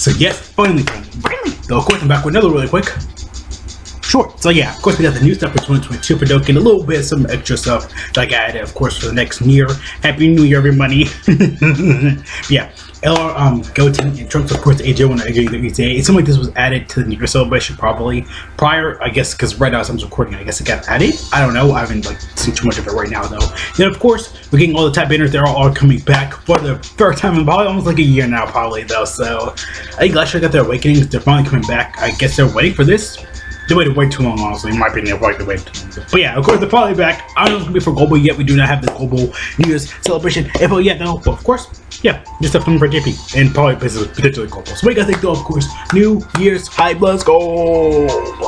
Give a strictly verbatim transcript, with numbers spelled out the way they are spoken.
So yes, finally, finally. So of course I'm back with another really quick short. So yeah, of course we got the new stuff for twenty twenty-two for Dokkan, a little bit some extra stuff that I got added, of course, for the next year. Happy New Year, everybody. Yeah, L R um Goten and Trunks, of course, A J one A J the E T A. It seemed like this was added to the New Year celebration probably prior, I guess, because right now as I'm recording, I guess it got added. I don't know. I haven't like seen too much of it right now though. Then of course we're getting all the type banners. They're all coming back for the first time in probably almost like a year now, probably though. So I think last year I got their awakenings. They're finally coming back. I guess they're waiting for this. They waited way too long, honestly. In my opinion, they're probably wait. But yeah, of course, they're probably back. I don't know if it's gonna be for global yet. We do not have the global New Year's celebration info yet, though. But of course, yeah, just stuff coming for J P and probably potentially global. So what do you guys think, though? Of course, New Year's hype. Let's go.